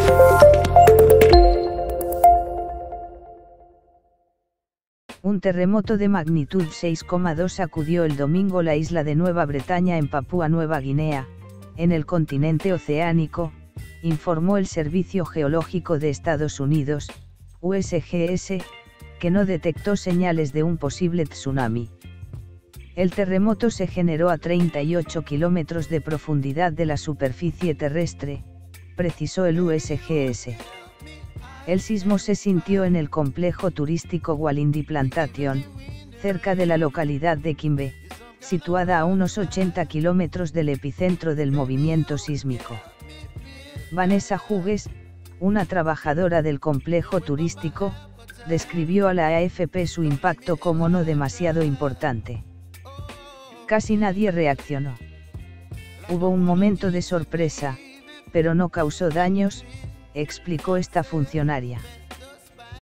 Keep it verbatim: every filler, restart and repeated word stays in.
Un terremoto de magnitud seis coma dos sacudió el domingo la isla de Nueva Bretaña en Papúa Nueva Guinea, en el continente oceánico, informó el Servicio Geológico de Estados Unidos, U S G S, que no detectó señales de un posible tsunami. El terremoto se generó a treinta y ocho kilómetros de profundidad de la superficie terrestre, precisó el U S G S. El sismo se sintió en el complejo turístico Walindi Plantation, cerca de la localidad de Quimbe, situada a unos ochenta kilómetros del epicentro del movimiento sísmico. Vanessa Hughes, una trabajadora del complejo turístico, describió a la A F P su impacto como no demasiado importante. Casi nadie reaccionó. Hubo un momento de sorpresa, pero no causó daños, explicó esta funcionaria.